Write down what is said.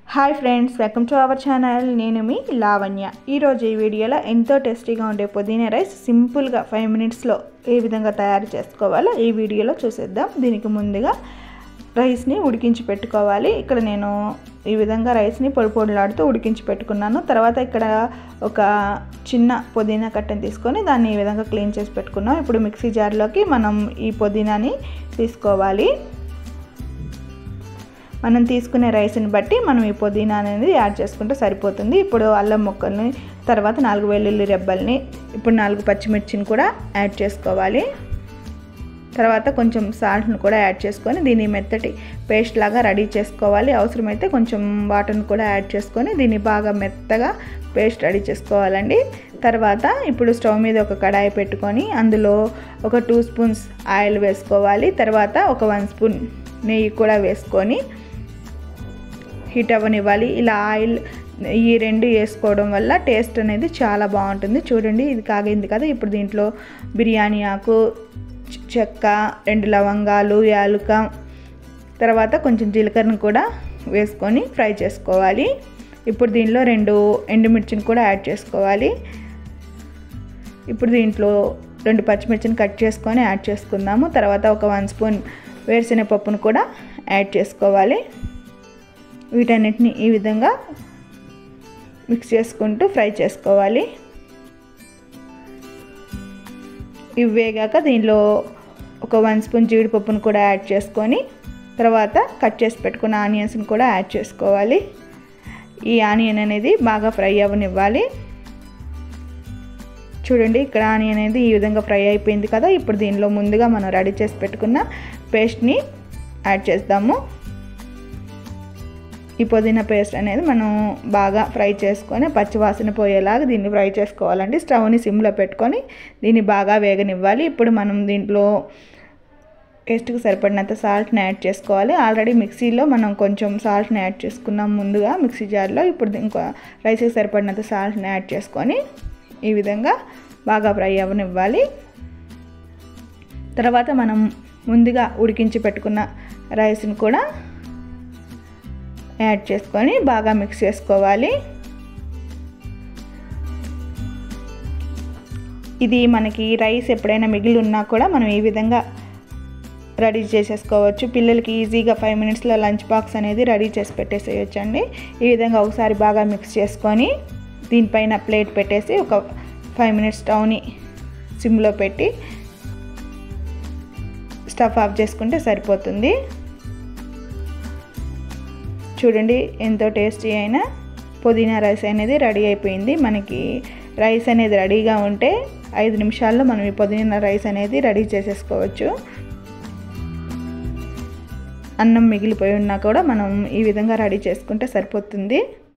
Hi friends, welcome to our channel. నేను మీ లావణ్య. ఈరోజు ఈ వీడియోలో ఎంతో టేస్టీగా ఉండే పుదీనా రైస్ సింపుల్గా 5 మినిట్స్లో ఏ విధంగా తయారు చేసుకోవాలో ఈ వీడియోలో చూసేద్దాం. దీనికి ముందుగా రైస్ని ఉడికించి పెట్టుకోవాలి. ఇక్కడ నేను ఈ విధంగా రైస్ని పొడి పొడిలాడుతూ ఉడికించి పెట్టుకున్నాను. తర్వాత ఇక్కడ ఒక చిన్న పుదీనా కట్టని తీసుకొని దాన్ని ఈ విధంగా క్లీన్ చేసి పెట్టుకున్నాం. ఇప్పుడు మిక్సీ జార్లోకి మనం ఈ పుదీనాని తీసుకోవాలి. మనం తీసుకునే రైస్ని బట్టి మనం ఈ పుదీనా అనేది యాడ్ చేసుకుంటే సరిపోతుంది. ఇప్పుడు అల్లం ముక్కల్ని, తర్వాత 4 వెల్లుల్లి రెబ్బల్ని, ఇప్పుడు 4 పచ్చిమిర్చిని కూడా యాడ్ చేసుకోవాలి. తర్వాత కొంచెం సాల్ట్ని కూడా యాడ్ చేసుకొని దీన్ని మెత్తటి పేస్ట్ లాగా రెడీ చేసుకోవాలి. అవసరమైతే కొంచెం వాటర్ని కూడా యాడ్ చేసుకొని దీన్ని బాగా మెత్తగా పేస్ట్ రెడీ చేసుకోవాలండి. తర్వాత ఇప్పుడు స్టవ్ మీద ఒక కడాయి పెట్టుకొని అందులో ఒక 2 స్పూన్స్ ఆయిల్ వేసుకోవాలి. తర్వాత ఒక 1 స్పూన్ నెయ్యి కూడా వేసుకొని హీట్ అవ్వనివ్వాలి. ఇలా ఆయిల్ ఈ 2 వేసుకోవడం వల్ల టేస్ట్ అనేది చాలా బాగుంటుంది. చూడండి, ఇది కాగింది కదా. ఇప్పుడు దీంట్లో బిర్యానీ ఆకు, చెక్క, 2 లవంగాలు, యాలుక, తర్వాత కొంచెం జీలకర్రను కూడా వేసుకొని ఫ్రై చేసుకోవాలి. ఇప్పుడు దీనిలో 2 ఎండుమిర్చిని కూడా యాడ్ చేసుకోవాలి. ఇప్పుడు దీంట్లో 2 పచ్చిమిర్చిని కట్ చేసుకొని యాడ్ చేసుకుందాము. తర్వాత ఒక 1 స్పూన్ వేరుశనగపప్పును కూడా యాడ్ చేసుకోవాలి. వీటన్నిటిని ఈ విధంగా మిక్స్ చేసుకుంటూ ఫ్రై చేసుకోవాలి. ఇవి వేగాక దీనిలో ఒక 1 స్పూన్ జీడిపప్పును కూడా యాడ్ చేసుకొని తర్వాత కట్ చేసి పెట్టుకున్న ఆనియన్స్ని కూడా యాడ్ చేసుకోవాలి. ఈ ఆనియన్ అనేది బాగా ఫ్రై అవ్వనివ్వాలి. చూడండి, ఇక్కడ ఆనియన్ అనేది ఈ విధంగా ఫ్రై అయిపోయింది కదా. ఇప్పుడు దీనిలో ముందుగా మనం రెడీ చేసి పెట్టుకున్న పేస్ట్ని యాడ్ చేద్దాము. ఈ పుదీనా పేస్ట్ అనేది మనం బాగా ఫ్రై చేసుకొని పచ్చివాసన పోయేలాగా దీన్ని ఫ్రై చేసుకోవాలండి. స్టవ్ని సిమ్లో పెట్టుకొని దీన్ని బాగా వేగనివ్వాలి. ఇప్పుడు మనం దీంట్లో టేస్ట్కి సరిపడినంత సాల్ట్ని యాడ్ చేసుకోవాలి. ఆల్రెడీ మిక్సీలో మనం కొంచెం సాల్ట్ని యాడ్ చేసుకున్నాం ముందుగా మిక్సీ జార్లో. ఇప్పుడు ఇంకో రైస్కి సరిపడినంత సాల్ట్ని యాడ్ చేసుకొని ఈ విధంగా బాగా ఫ్రై అవ్వనివ్వాలి. తర్వాత మనం ముందుగా ఉడికించి పెట్టుకున్న రైస్ని కూడా యాడ్ చేసుకొని బాగా మిక్స్ చేసుకోవాలి. ఇది మనకి రైస్ ఎప్పుడైనా మిగిలి ఉన్నా కూడా మనం ఈ విధంగా రెడీ చేసేసుకోవచ్చు. పిల్లలకి ఈజీగా 5 మినిట్స్లో లంచ్ బాక్స్ అనేది రెడీ చేసి పెట్టేసేయచ్చండి. ఈ విధంగా ఒకసారి బాగా మిక్స్ చేసుకొని దీనిపైన ప్లేట్ పెట్టేసి ఒక 5 మినిట్స్ స్టవ్ని సిమ్లో పెట్టి స్టవ్ ఆఫ్ చేసుకుంటే సరిపోతుంది. చూడండి, ఎంతో టేస్టీ అయిన పుదీనా రైస్ అనేది రెడీ అయిపోయింది. మనకి రైస్ అనేది రెడీగా ఉంటే 5 నిమిషాల్లో మనం ఈ పుదీనా రైస్ అనేది రెడీ చేసేసుకోవచ్చు. అన్నం మిగిలిపోయి ఉన్నా కూడా మనం ఈ విధంగా రెడీ చేసుకుంటే సరిపోతుంది.